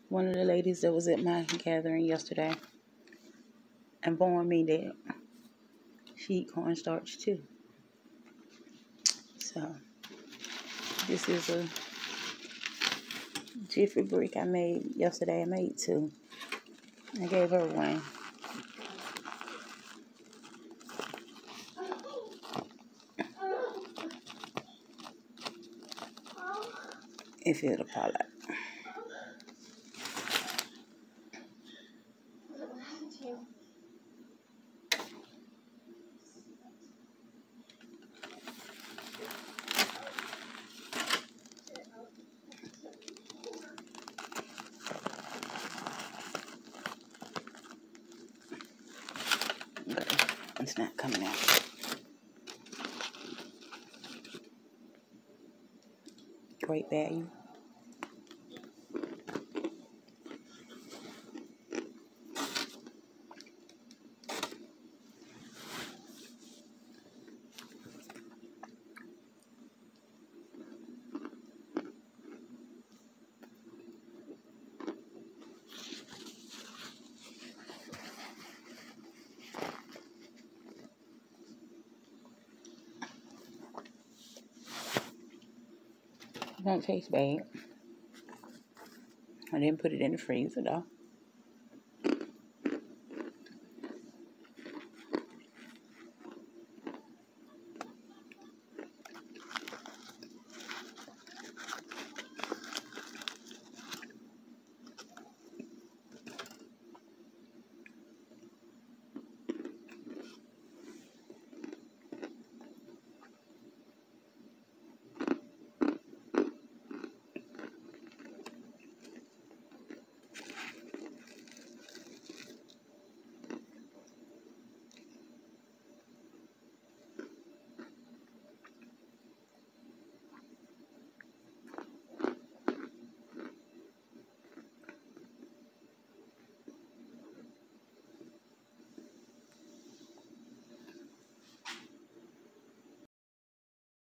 One of the ladies that was at my gathering yesterday informed me that she eat cornstarch too. So this is a jiffy brick I made yesterday. I made two. I gave her one. If it'll fall out. It's not coming out. Great value. It don't taste bad. I didn't put it in the freezer though.